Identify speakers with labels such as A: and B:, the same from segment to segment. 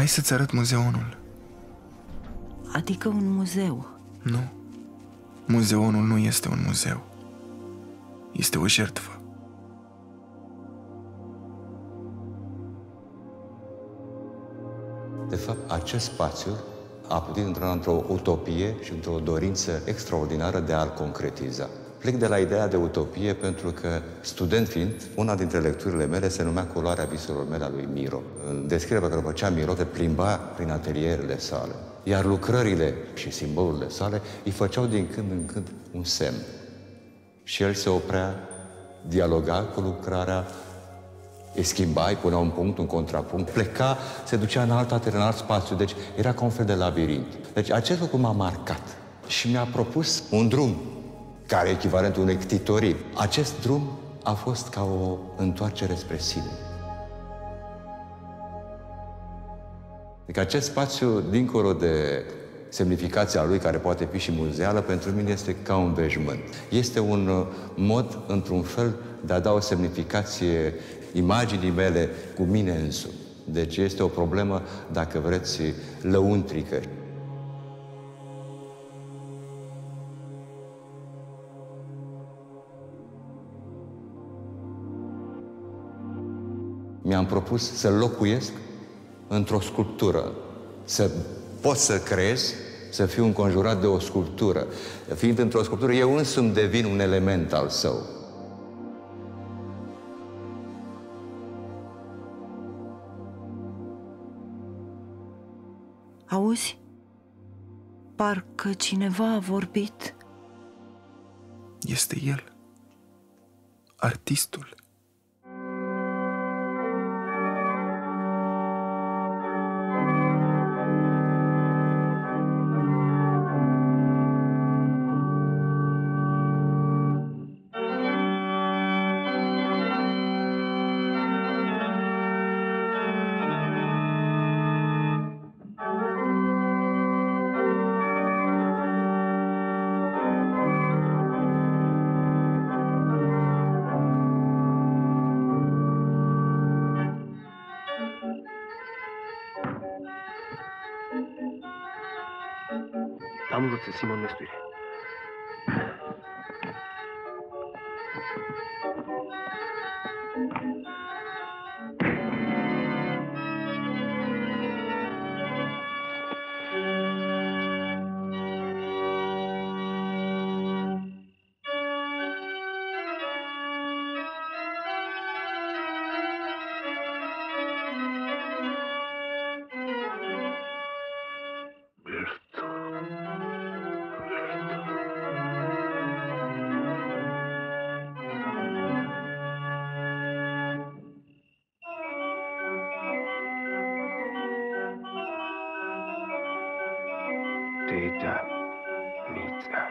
A: Hai să-ți arăt muzeonul.
B: Adică un muzeu?
A: Nu. Muzeonul nu este un muzeu. Este o jertfă.
C: De fapt, acest spațiu a putut intra într-o utopie și într-o dorință extraordinară de a-l concretiza. Plec de la ideea de utopie pentru că, student fiind, una dintre lecturile mele se numea Culoarea viselor mele a lui Miro. În descrierea pe care o făcea Miro, te plimba prin atelierele sale. Iar lucrările și simbolurile sale îi făceau din când în când un semn. Și el se oprea, dialoga cu lucrarea, îi schimba, îi punea un punct, un contrapunct, pleca, se ducea în alt atelier, în alt spațiu, deci era ca un fel de labirint. Deci acest lucru m-a marcat și mi-a propus un drum care e echivalentul unei ctitorii. Acest drum a fost ca o întoarcere spre sine. Adică acest spațiu, dincolo de semnificația lui, care poate fi și muzeală, pentru mine este ca un veșmânt. Este un mod, într-un fel, de a da o semnificație imaginii mele cu mine însumi. Deci este o problemă, dacă vreți, lăuntrică. Mi-am propus să locuiesc într-o sculptură, să pot să creez, să fiu înconjurat de o sculptură. Fiind într-o sculptură, eu însumi devin un element al său.
B: Auzi? Parcă cineva a vorbit.
A: Este el. Artistul.
D: Tam vrut să Simon Mestuire. Teta, Mița.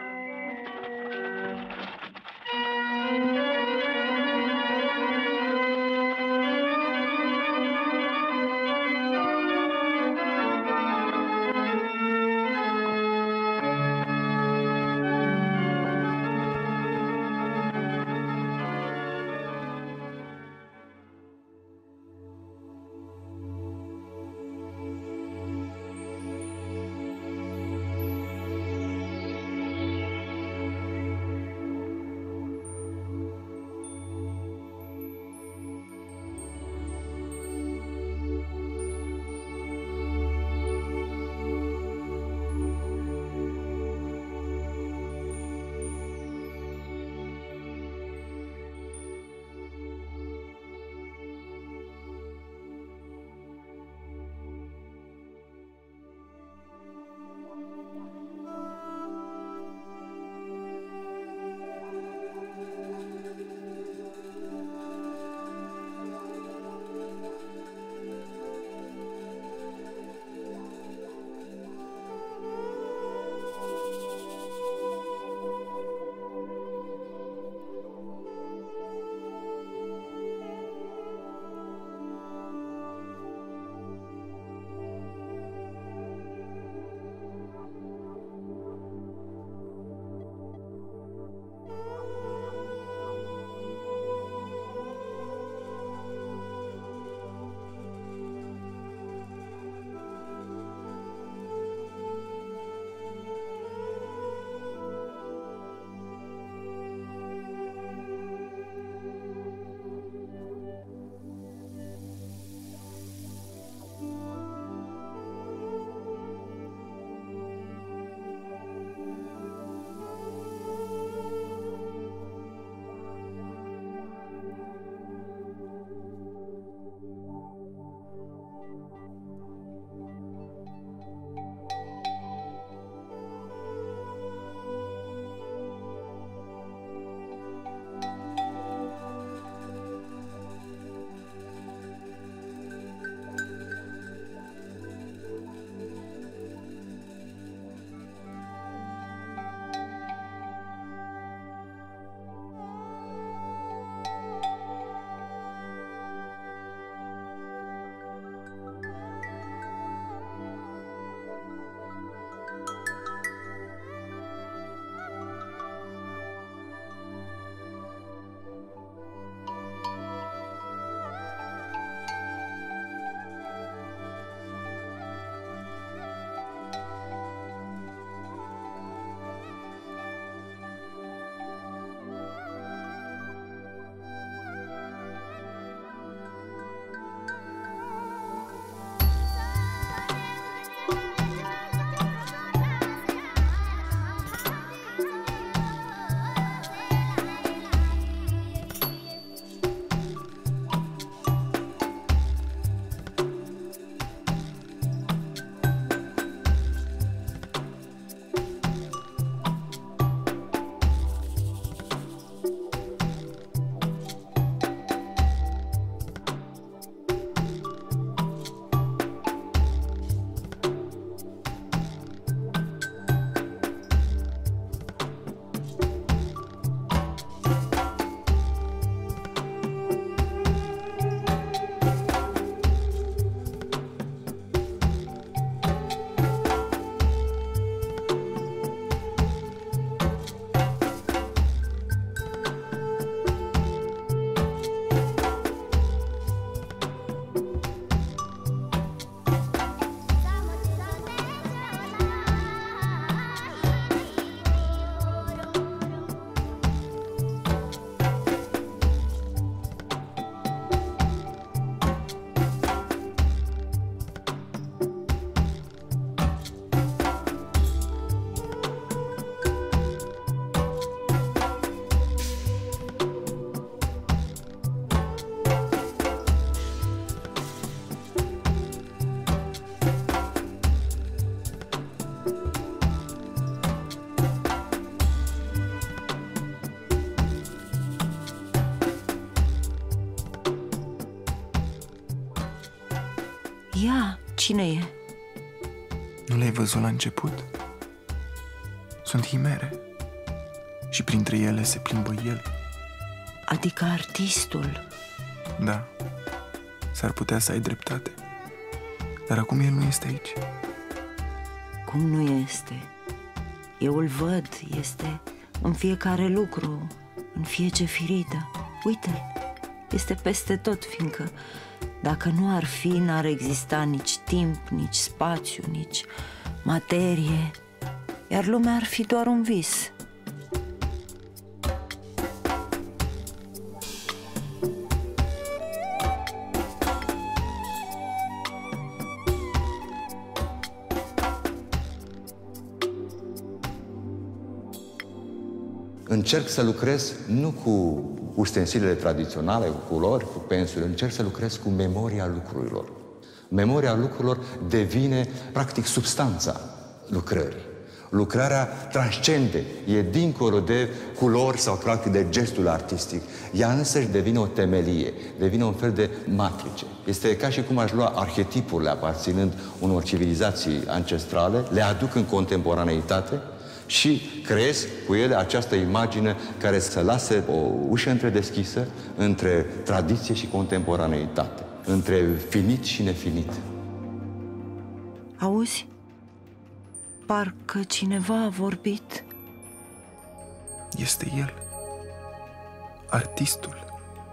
B: Ea, cine e?
A: Nu le-ai văzut la început? Sunt himere. Și printre ele se plimbă el.
B: Adică artistul.
A: Da, s-ar putea să ai dreptate. Dar acum el nu este aici.
B: Cum nu este? Eu îl văd, este în fiecare lucru, în fiecare firită. Uite-l, este peste tot, fiindcă dacă nu ar fi, n-ar exista nici timp, nici spațiu, nici materie, iar lumea ar fi doar un vis.
C: Încerc să lucrez nu cu ustensilele tradiționale, cu culori, cu pensule, încerc să lucrez cu memoria lucrurilor. Memoria lucrurilor devine, practic, substanța lucrării. Lucrarea transcende, e dincolo de culori sau, practic, de gestul artistic. Ea însăși devine o temelie, devine un fel de matrice. Este ca și cum aș lua arhetipurile aparținând unor civilizații ancestrale, le aduc în contemporaneitate și creez cu ele această imagine care să lase o ușă întredeschisă între tradiție și contemporaneitate, între finit și nefinit.
B: Auzi? Parcă cineva a vorbit.
A: Este el. Artistul.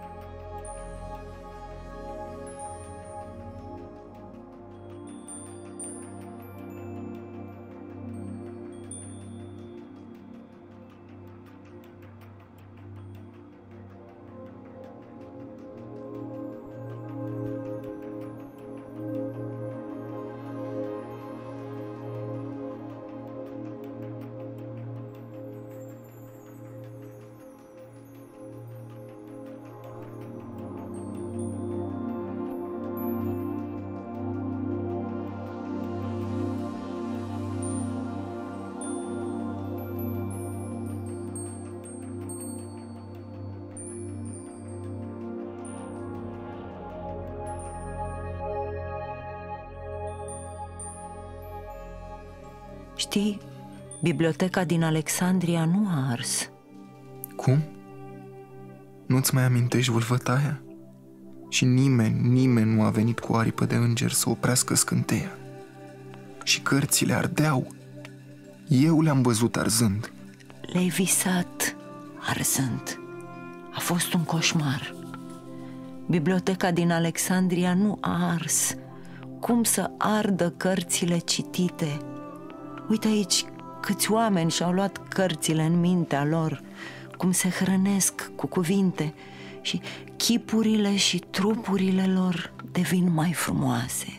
B: Știi, biblioteca din Alexandria nu a ars.
A: Cum? Nu-ți mai amintești vâlvătaia? Și nimeni nu a venit cu aripă de înger să oprească scânteia. Și cărțile ardeau. Eu le-am văzut arzând.
B: Le-ai visat arzând. A fost un coșmar. Biblioteca din Alexandria nu a ars. Cum să ardă cărțile citite? Uite aici câți oameni și-au luat cărțile în mintea lor, cum se hrănesc cu cuvinte și chipurile și trupurile lor devin mai frumoase.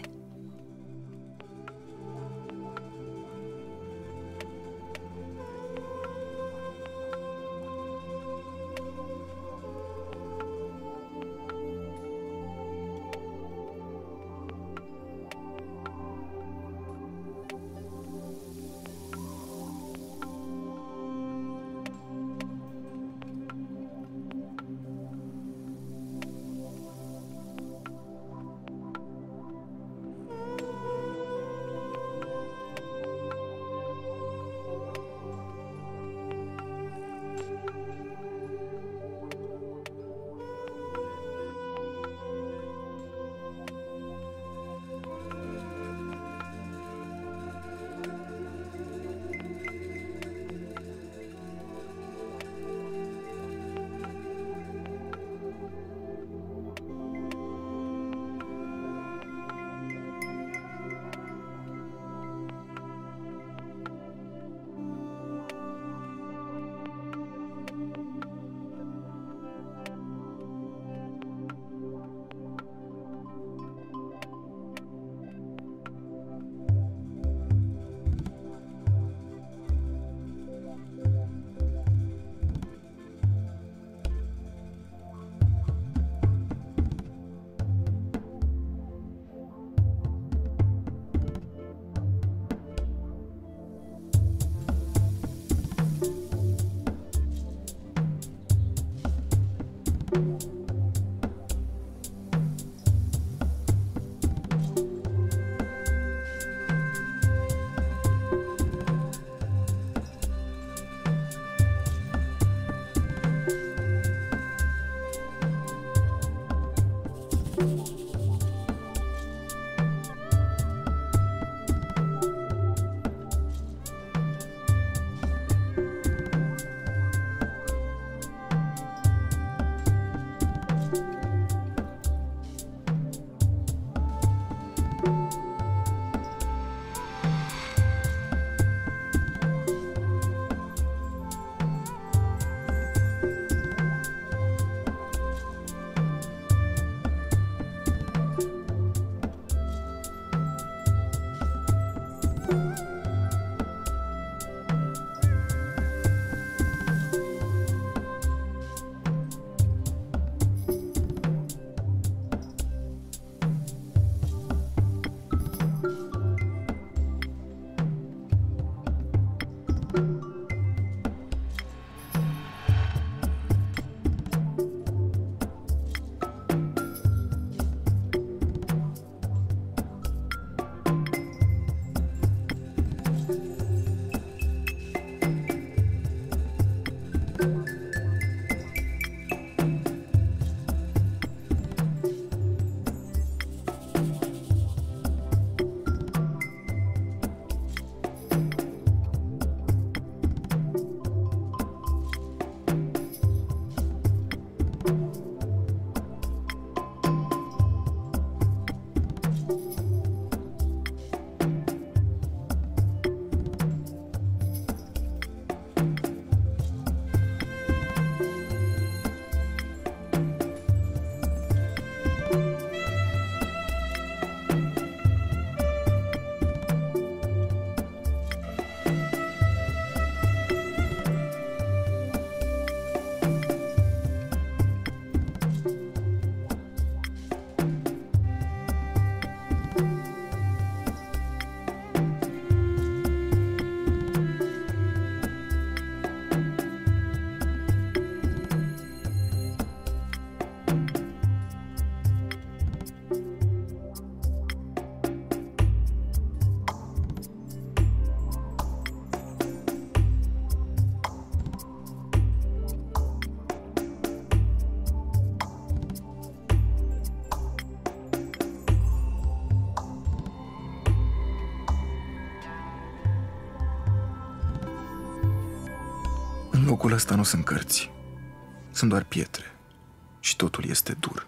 A: În locul ăsta nu sunt cărți. Sunt doar pietre. Și totul este dur.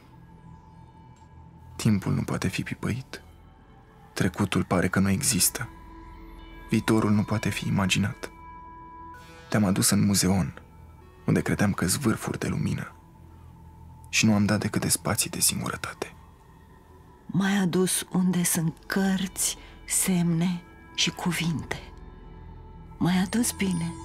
A: Timpul nu poate fi pipăit. Trecutul pare că nu există. Viitorul nu poate fi imaginat. Te-am adus în muzeon, unde credeam că zvârfuri de lumină. Și nu am dat decât de spații de singurătate.
B: M-ai adus unde sunt cărți, semne și cuvinte. M-ai adus bine.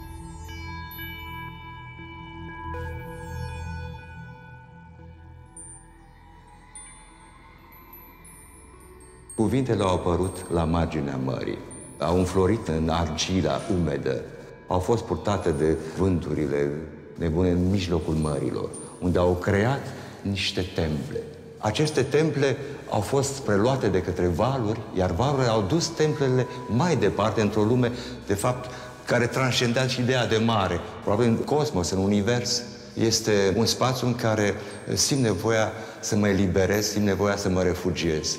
C: Cuvintele au apărut la marginea mării, au înflorit în argila umedă, au fost purtate de vânturile nebune în mijlocul mărilor, unde au creat niște temple. Aceste temple au fost preluate de către valuri, iar valurile au dus templele mai departe într-o lume, de fapt, care transcendea și ideea de mare. Probabil în cosmos, în univers, este un spațiu în care simt nevoia să mă eliberez, simt nevoia să mă refugiez.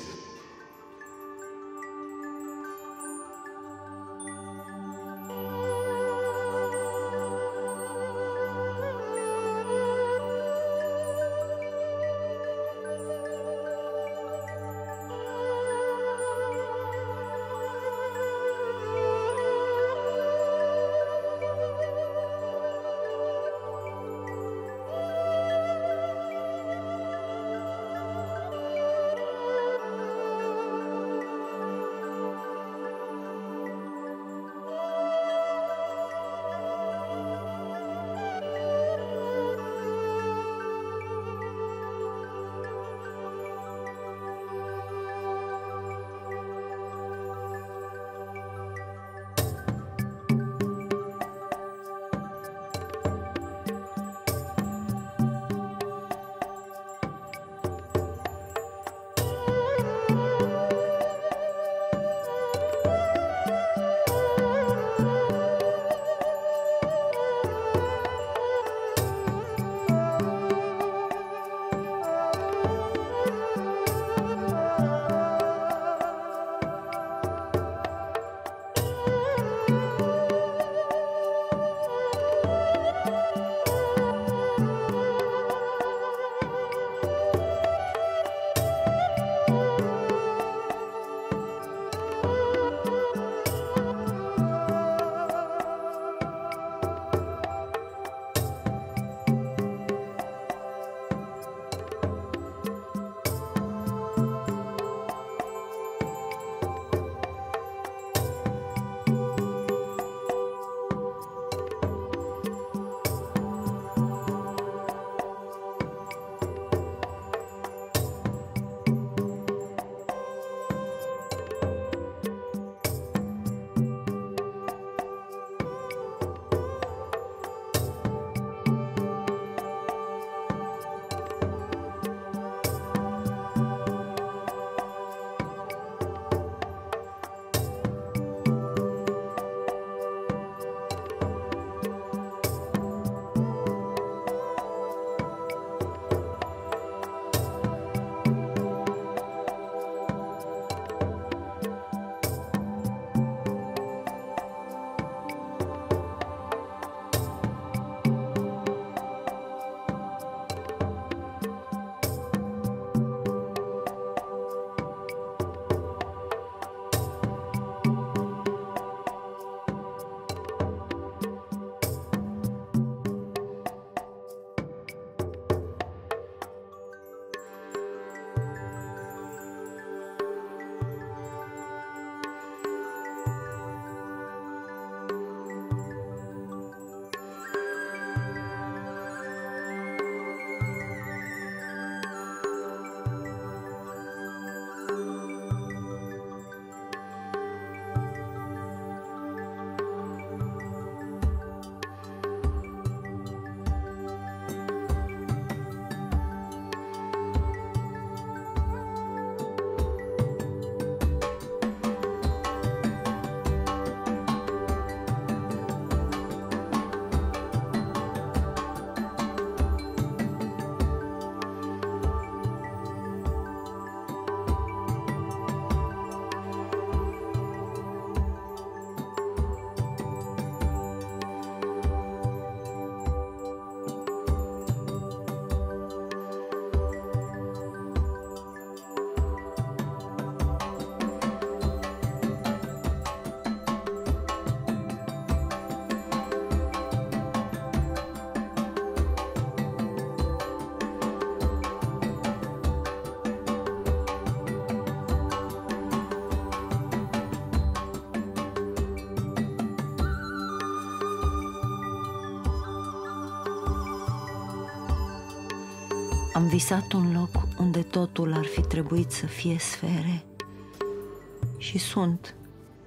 B: Am visat un loc unde totul ar fi trebuit să fie sfere și sunt.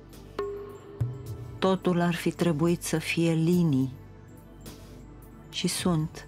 B: Totul ar fi trebuit să fie linii și sunt.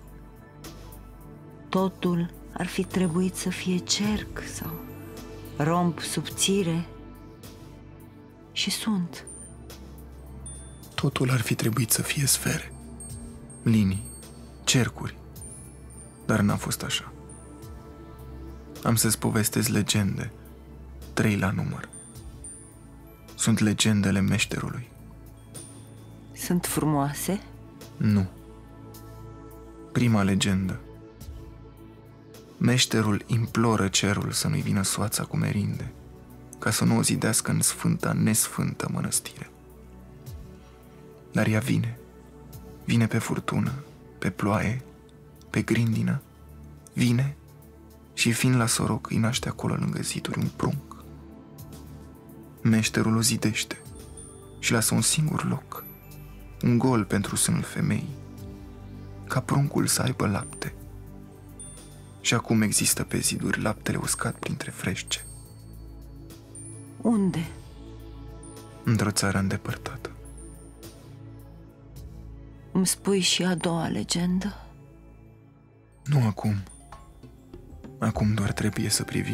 B: Totul ar fi trebuit să fie cerc sau romb subțire și sunt.
A: Totul ar fi trebuit să fie sfere, linii, cercuri, dar n-a fost așa. Am să-ți povestesc legende, 3 la număr. Sunt legendele meșterului.
B: Sunt frumoase?
A: Nu. Prima legendă. Meșterul imploră cerul să nu-i vină soața cu merinde, ca să nu o zidească în sfânta, nesfântă mănăstire. Dar ea vine. Vine pe furtună, pe ploaie, pe grindină. Vine și fiind la soroc îi naște acolo lângă ziduri un prunc. Meșterul o zidește și lasă un singur loc, un gol pentru sânul femeii, ca pruncul să aibă lapte. Și acum există pe ziduri laptele uscat printre freșce.
B: Unde?
A: Într-o țară îndepărtată.
B: Îmi spui și a doua legendă?
A: Nu acum. Acum doar trebuie să privim.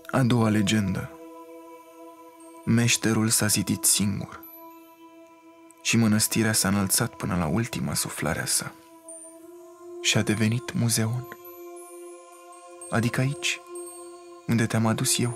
A: A doua legendă. Meșterul s-a zidit singur și mănăstirea s-a înălțat până la ultima suflare a sa și a devenit muzeon. Adică aici, unde te-am adus eu.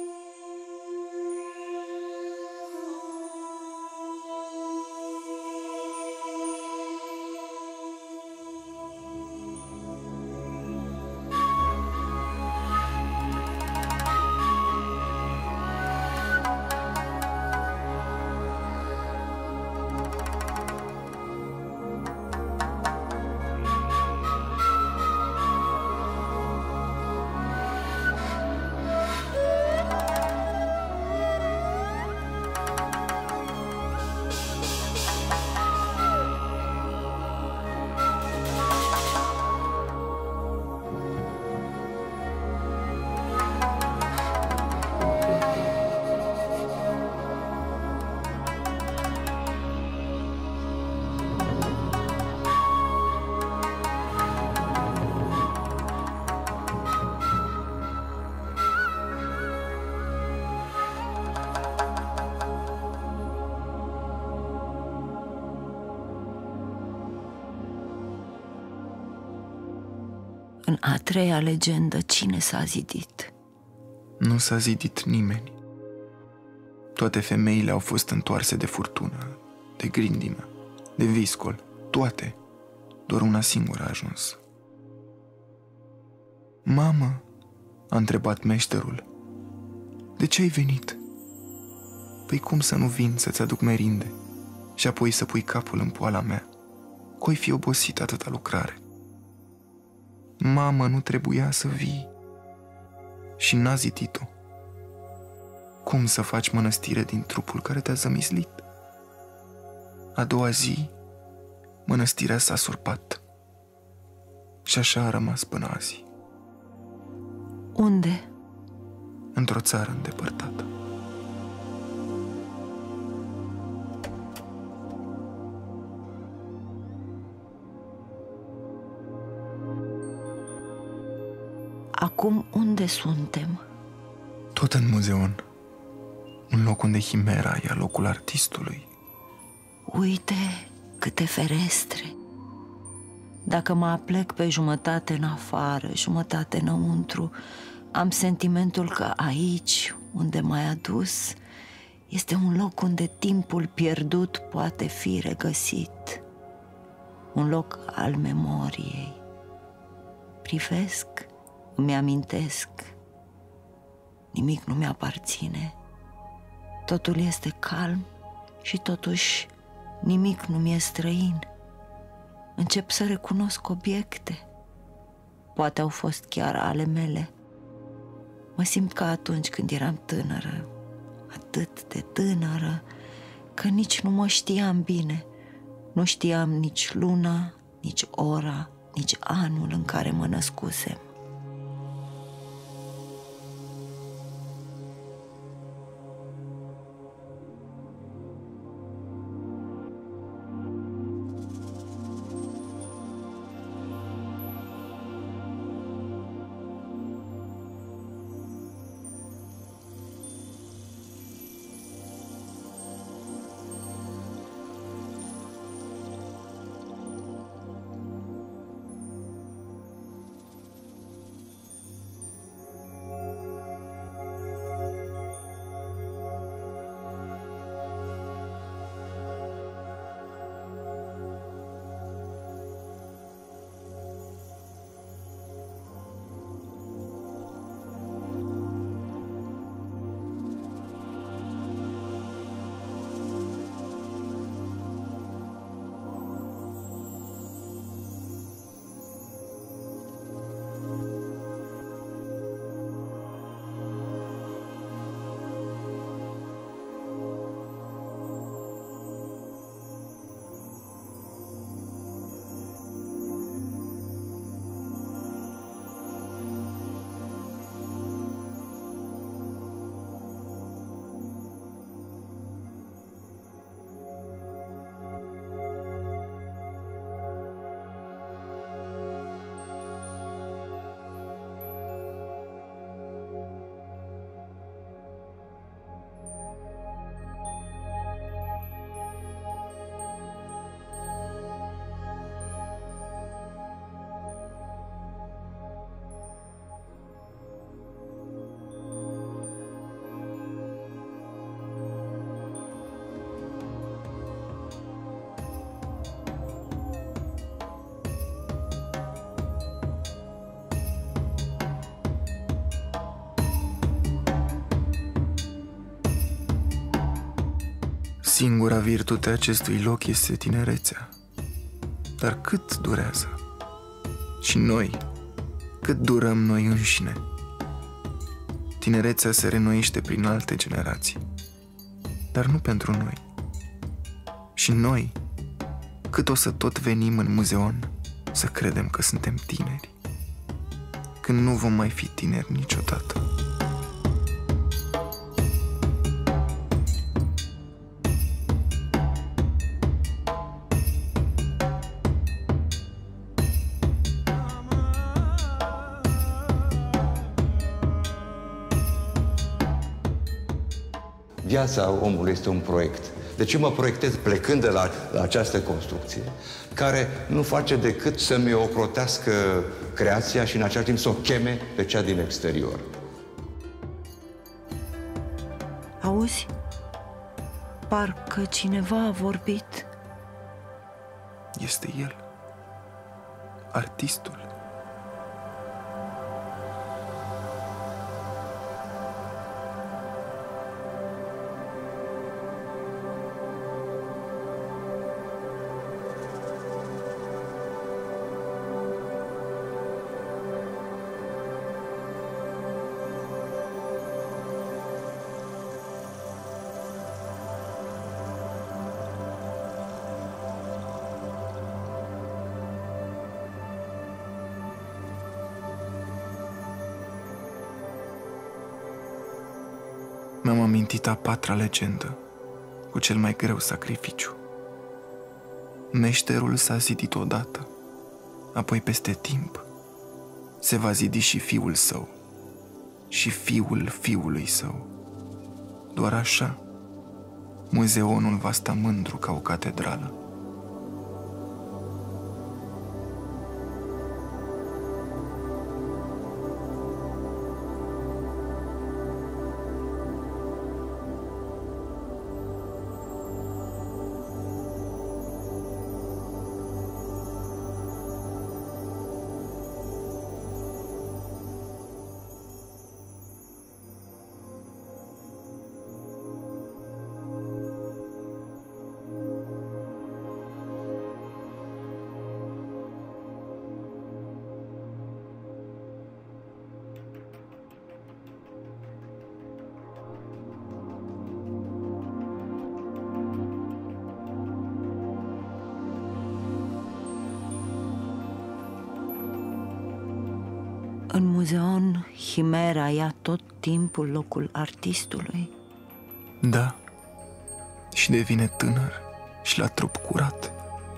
B: În a treia legendă, cine s-a zidit?
A: Nu s-a zidit nimeni. Toate femeile au fost întoarse de furtună, de grindină, de viscol, toate. Doar una singură a ajuns. Mamă, a întrebat meșterul, de ce ai venit? Păi cum să nu vin să-ți aduc merinde și apoi să pui capul în poala mea? Că-oi fi obosit atâta lucrare. Mamă, nu trebuia să vii și n-a zidit-o. Cum să faci mănăstire din trupul care te-a zămislit? A doua zi, mănăstirea s-a surpat și așa a rămas până azi.
B: Unde?
A: Într-o țară îndepărtată.
B: Acum unde suntem?
A: Tot în muzeon. Un loc unde Himera ia locul artistului.
B: Uite câte ferestre. Dacă mă aplec pe jumătate în afară, jumătate înăuntru, am sentimentul că aici, unde m-ai adus, este un loc unde timpul pierdut poate fi regăsit. Un loc al memoriei. Privesc, îmi amintesc. Nimic nu mi-aparține. Totul este calm și totuși nimic nu mi-e străin. Încep să recunosc obiecte. Poate au fost chiar ale mele. Mă simt ca atunci când eram tânără, atât de tânără, că nici nu mă știam bine. Nu știam nici luna, nici ora, nici anul în care mă născusem.
A: Singura virtute a acestui loc este tinerețea. Dar cât durează? Și noi, cât durăm noi înșine? Tinerețea se reînnoiește prin alte generații, dar nu pentru noi. Și noi, cât o să tot venim în muzeon să credem că suntem tineri, când nu vom mai fi tineri niciodată.
C: Viața omului este un proiect. De ce mă proiectez plecând de la această construcție, care nu face decât să-mi ocrotească creația și în același timp să o cheme pe cea din exterior?
B: Auzi? Parcă cineva a vorbit.
A: Este el, artistul. Mi-am amintit a patra legendă, cu cel mai greu sacrificiu. Meșterul s-a zidit odată, apoi peste timp se va zidi și fiul său și fiul fiului său. Doar așa, muzeonul va sta mândru ca o catedrală.
B: În muzeon, Himera ia tot timpul locul artistului.
A: Da, și devine tânăr și la trup curat.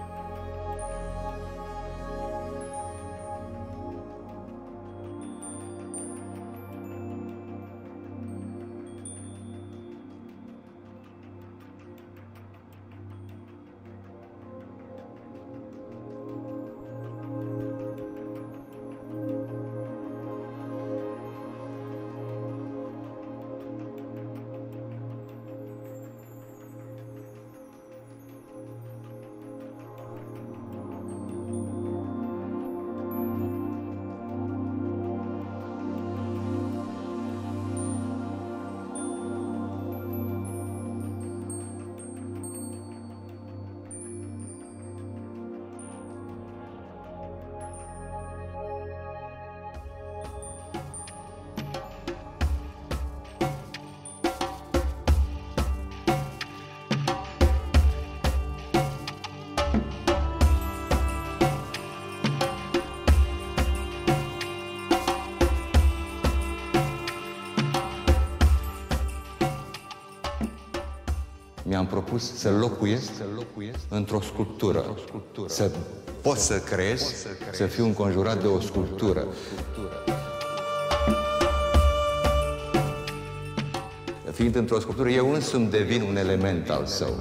C: Mi-am propus să locuiesc într-o sculptură. Să pot să creez, să fiu înconjurat de o sculptură. Fiind într-o sculptură, eu însumi devin un element al său.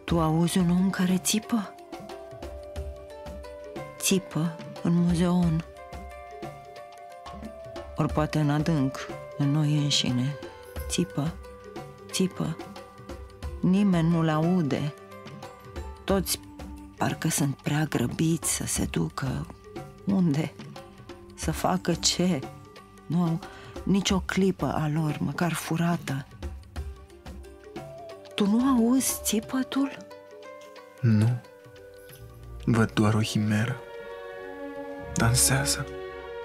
B: Tu auzi un om care țipă? Țipă în muzeon. Ori poate în adânc, în noi înșine. Țipă, țipă. Nimeni nu-l aude. Toți parcă sunt prea grăbiți să se ducă. Unde? Să facă ce? Nu au nicio clipă a lor, măcar furată. Tu nu auzi țipătul?
A: Nu. Văd doar o himeră. Dansează.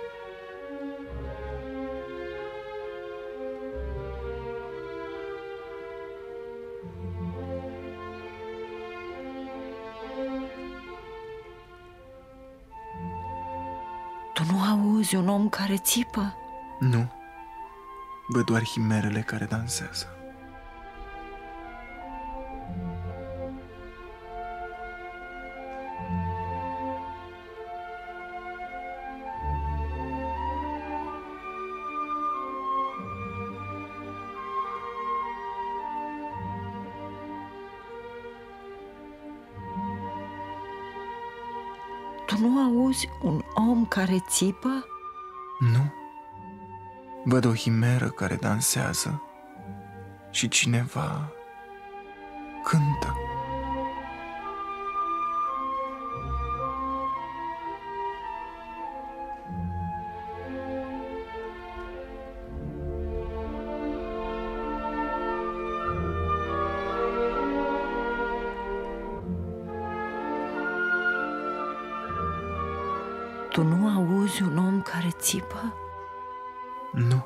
B: Tu nu auzi un om care țipă?
A: Nu. Văd doar himerele care dansează.
B: Tu nu auzi un om care țipă?
A: Nu. Văd o himeră care dansează și cineva cântă.
B: Tu nu auzi un om care țipă?
A: Nu.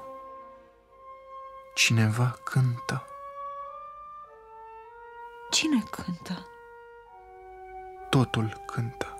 A: Cineva cântă.
B: Cine cântă?
A: Totul cântă.